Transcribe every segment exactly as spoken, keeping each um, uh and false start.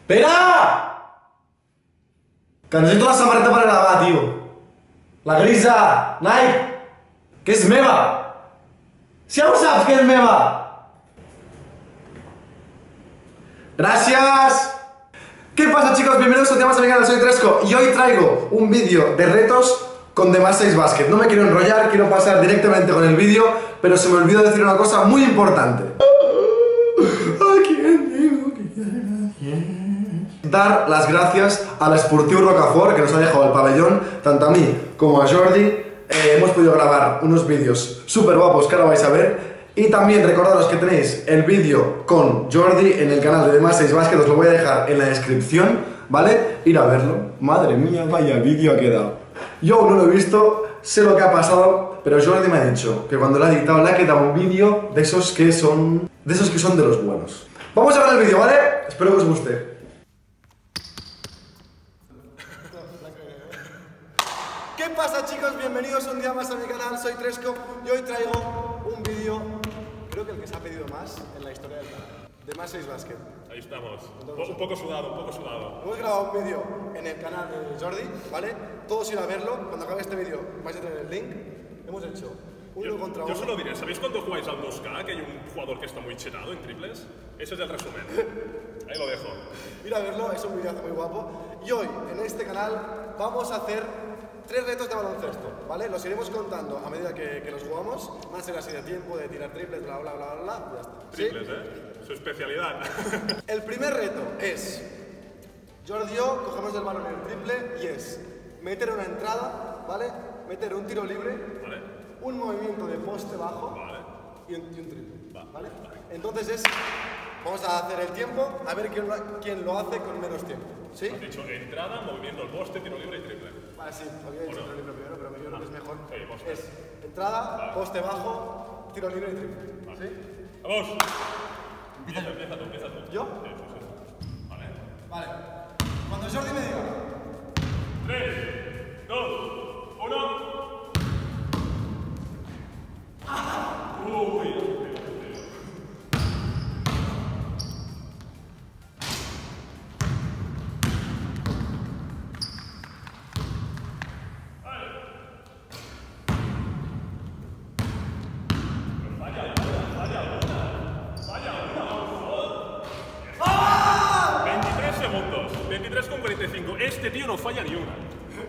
¡Espera! Que necesito la samarreta para grabar, tío. La grisa, Nike, que és meva. Si ja ho saps que és meva. Gracias. ¿Qué pasa, chicos? Bienvenidos un día más a mi canal, soy Tresco y hoy traigo un vídeo de retos con The Más seis Basket. No me quiero enrollar, quiero pasar directamente con el vídeo, pero se me olvidó decir una cosa muy importante. ¿A quién tengo que dar gracias? Dar las gracias al Esportiu Rocafort, que nos ha dejado el pabellón, tanto a mí como a Jordi. Eh, hemos podido grabar unos vídeos súper guapos que ahora vais a ver. Y también recordaros que tenéis el vídeo con Jordi en el canal de The Más seis Basket, os lo voy a dejar en la descripción, ¿vale? Ir a verlo. Madre mía, vaya vídeo ha quedado. Yo aún no lo he visto, sé lo que ha pasado, pero Jordi me ha dicho que cuando lo ha editado le ha quedado un vídeo de esos que son... de esos que son de los buenos. Vamos a ver el vídeo, ¿vale? Espero que os guste. ¿Qué pasa, chicos? Bienvenidos un día más a mi canal, soy Tresco y hoy traigo un vídeo, creo que el que se ha pedido más en la historia del canal, de Más seis Basket. Ahí estamos, Entonces, un poco sudado, un poco sudado. Hemos grabado un vídeo en el canal de Jordi, ¿vale? Todos ir a verlo, cuando acabe este vídeo vais a tener el link. Hemos hecho uno yo, contra yo uno. Yo solo diré, ¿sabéis cuando jugáis al dos K que hay un jugador que está muy chetado en triples? Ese es el resumen. Ahí lo dejo. Ir a verlo, es un videazo muy guapo. Y hoy, en este canal, vamos a hacer tres retos de baloncesto, ¿vale? Los iremos contando a medida que, que los jugamos. Van a ser así de tiempo, de tirar triples, bla, bla, bla, bla, bla, y ya está. Triples, ¿sí? ¿eh? Su especialidad. El primer reto es... Jordi y yo cogemos el balón en el triple y es meter una entrada, ¿vale? Meter un tiro libre, ¿vale? Un movimiento de poste bajo, ¿vale? y, un, y un triple, Va, ¿vale? vale. Entonces es... Vamos a hacer el tiempo, a ver quién lo, quién lo hace con menos tiempo, ¿sí? Has dicho entrada, movimiento al poste, tiro libre y triple. Vale, sí, había dicho tiro libre primero, pero yo creo que es mejor. Sí, poste. Es entrada, Vale. poste bajo, tiro libre y triple. Vale. ¿Sí? ¡Vamos! Empieza, empieza tú, empieza tú. ¿Yo? Sí, sí, sí. Vale. Vale. Cuando Jordi me diga. tres, dos, uno. Uy. veintitrés con cuarenta y cinco. Este tío no falla ni una.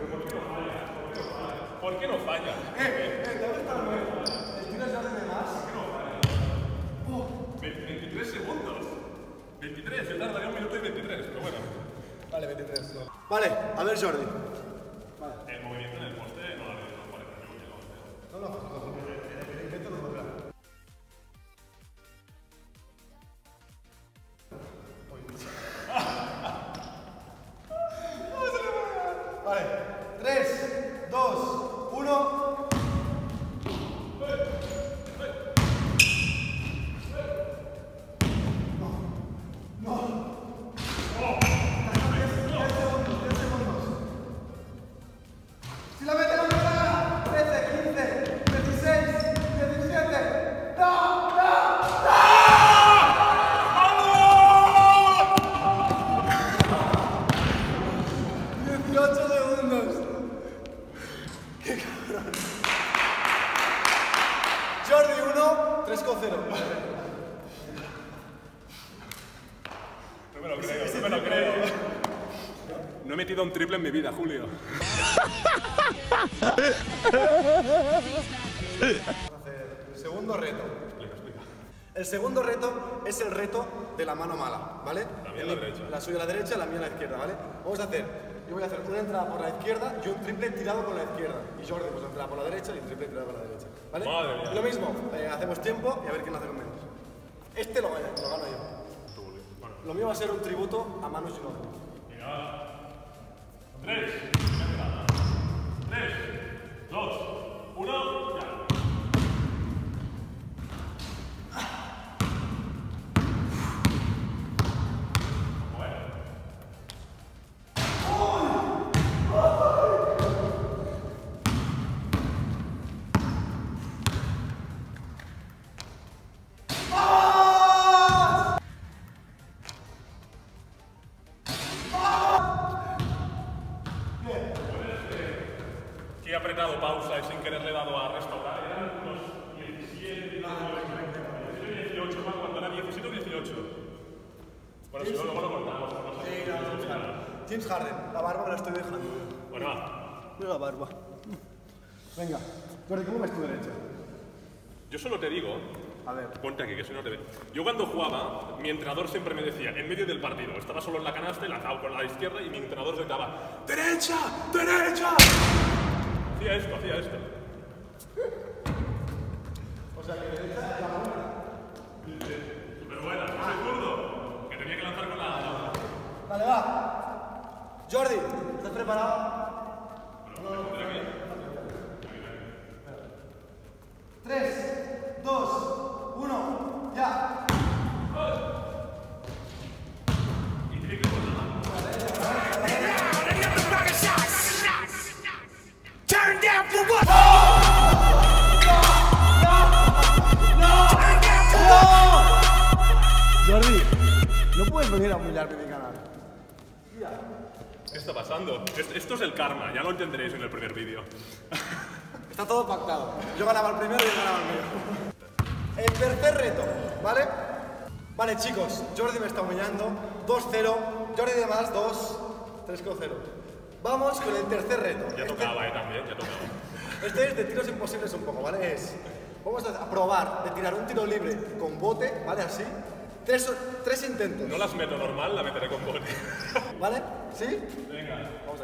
¿Por qué no falla? Eh, eh, ¿te gusta el nuevo? ¿El tiro es Jordi de más? veintitrés segundos. veintitrés, yo tardaría un minuto y veintitrés, pero bueno. Vale, veintitrés. No. Vale, a ver Jordi. Vale. El movimiento en el poste no lo había no parece mucho. No, no, no, el intento no lo veo. Vale, tres, dos, uno. Si la mete, no me gana. trece, quince, dieciséis, diecisiete. ¡No! ¡No! dieciocho segundos. ¡Qué cabrón! Jordi uno, Tresco cero. No me lo creo, no me lo creo. No he metido un triple en mi vida, Julio. El segundo reto. El segundo reto es el reto de la mano mala, ¿vale? La mía a la derecha. La suya a la derecha, la mía a la izquierda, ¿vale? Vamos a hacer, yo voy a hacer una entrada por la izquierda y un triple tirado por la izquierda. Y Jordi pues entrada por la derecha y un triple tirado por la derecha, ¿vale? Madre mía. Lo mismo, eh, hacemos tiempo y a ver quién lo hace con menos. Este lo gano, lo gano yo. Bueno. Lo mío va a ser un tributo a Manu Ginóbili. Venga. tres, tres, dos, uno, ya. que he apretado pausa y sin querer le he dado a restaurar. Eran unos diecisiete, dieciocho, cuando era diecisiete o dieciocho. Bueno, si no, luego lo cortamos. No sé. Sí, no, no, James Harden, la barba me la estoy dejando. Bueno, va. Mira la barba. Venga, Jordi, ¿cómo ves tu derecho? Yo solo te digo, a ver, ponte aquí, que si no te ve. Yo cuando jugaba, mi entrenador siempre me decía, en medio del partido, estaba solo en la canasta y lanzaba con la izquierda y mi entrenador gritaba, ¡derecha! ¡Derecha! Hacía esto, hacía esto. O sea, que derecha la buena. Súper buena, no soy zurdo, que tenía que lanzar con la... Vale, va. Jordi, ¿estás preparado? tres, dos, uno, ya. Jordi, no puedes venir a humillarme en mi canal. ¿Qué está pasando? Esto, esto es el karma, ya lo entenderéis en el primer vídeo. Está todo pactado. Yo ganaba el primero y él ganaba el mío. El tercer reto, ¿vale? Vale, chicos, Jordi me está humillando. dos cero. Jordi de más, dos. tres cero. Vamos con el tercer reto. Ya tocaba, eh, también, ya tocaba. Este es de tiros imposibles un poco, ¿vale? Es... Vamos a probar de tirar un tiro libre con bote, ¿vale? Así. Tres, tres intentos. No las meto normal, la meteré con bote. ¿Vale? ¿Sí? Venga. Vamos ahí.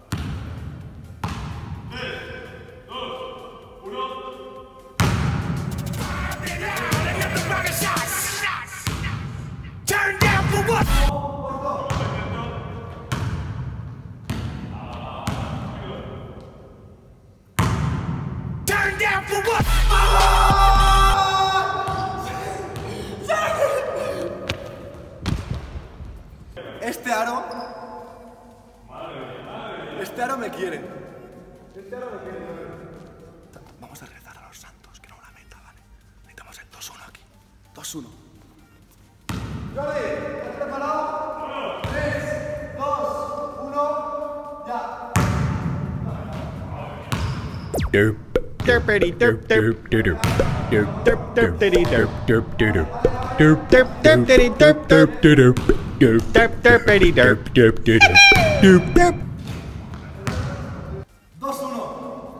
tres, dos, uno. Turn down for what? Turn down for what? Este aro... Este aro me quiere. Este aro me quiere. Vamos a rezar a los santos, que no la meta, ¿vale? Necesitamos el dos uno aquí. dos uno. Jordi, ¿estás preparado? tres, dos, uno, ya. Derp. Derpity derp derp derp derp derp derp diddy derp derp derp derp derp derp diddy derp derp derp derp derp derpity derp derp derp derp derp. dos uno.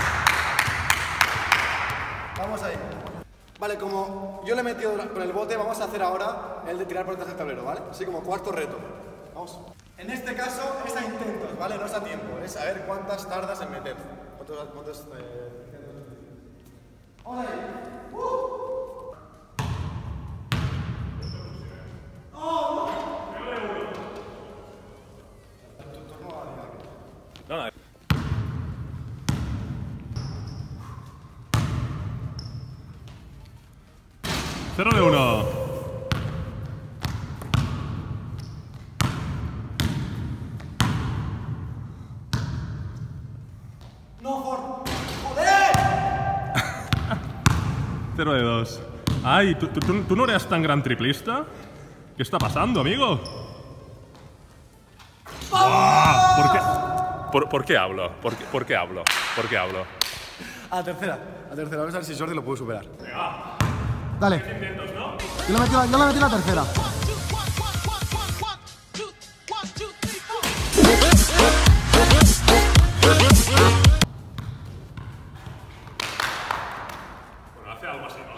Vamos ahí. Vale, como yo le he metido con el bote, vamos a hacer ahora el de tirar por detrás del tablero, ¿vale? Así como cuarto reto. Vamos. En este caso es a intentos, ¿vale? No es a tiempo, es a ver cuántas tardas en meter. ¿Cuántos, cuántos eh... Vamos ahí. ¡Uh! No, no. Cero de uno. No, Ford. ¡Joder! Cero de dos. Ay, ¿tú, tú, tú no eres tan gran triplista? ¿Qué está pasando, amigo? ¡Wow! ¿Por qué, por, ¿Por qué hablo? ¿Por qué, ¿Por qué hablo? ¿Por qué hablo? A la tercera, a la tercera. Vamos a ver si Jordi lo puede superar. Venga. Dale. Intentos, ¿no? Yo le metí la, yo le metí la tercera. Bueno, hace algo así, ¿no?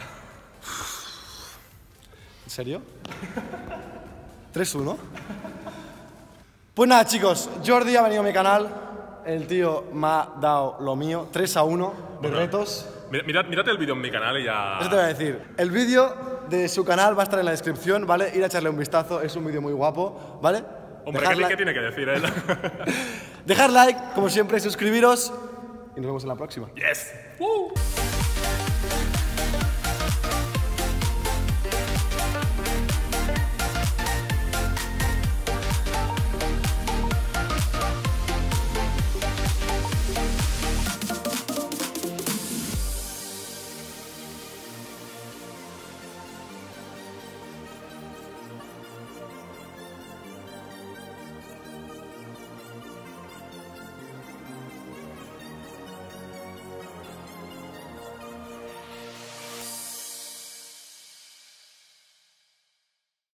¿En serio? tres uno. Pues nada, chicos, Jordi ha venido a mi canal. El tío me ha dado lo mío. tres a uno de retos. Mirad, mírate el vídeo en mi canal y ya... Eso te voy a decir. El vídeo de su canal va a estar en la descripción, ¿vale? Ir a echarle un vistazo. Es un vídeo muy guapo, ¿vale? Hombre, Dejar ¿qué, like- ¿qué tiene que decir él? Dejar like, como siempre, suscribiros. Y nos vemos en la próxima. ¡Yes! ¡Uh!